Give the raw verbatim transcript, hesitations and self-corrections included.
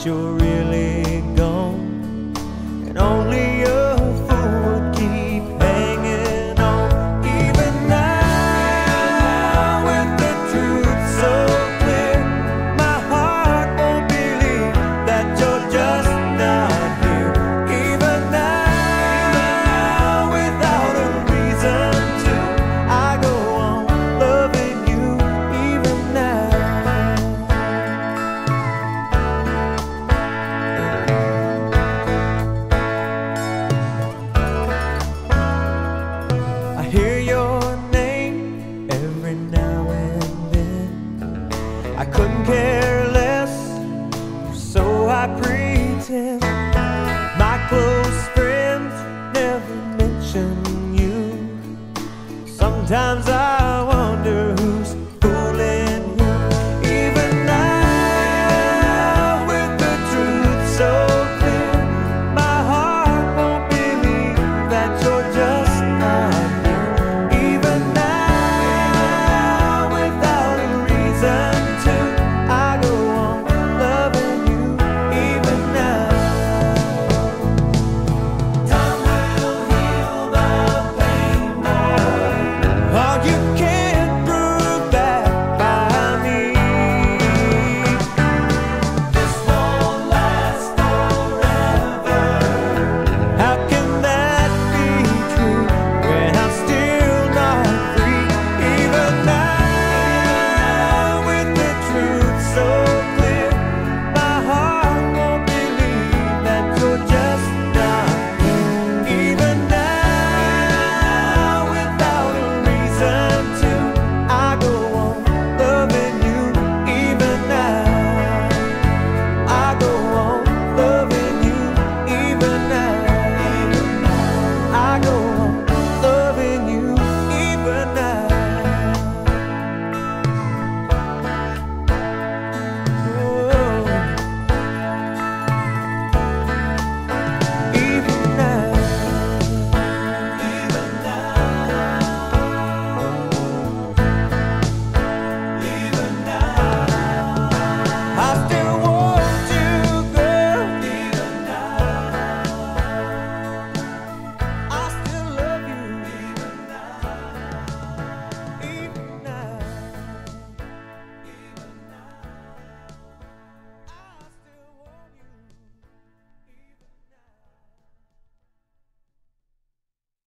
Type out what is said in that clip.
you're really gone, and only a fool would keep hanging on. Even now, with the truth so clear, my heart won't believe that you're just not here. Even now, without a reason to, I go on loving you even now. I hear your name every now and then. I couldn't care less, so I pretend. My close friends never mention you. Sometimes I wonder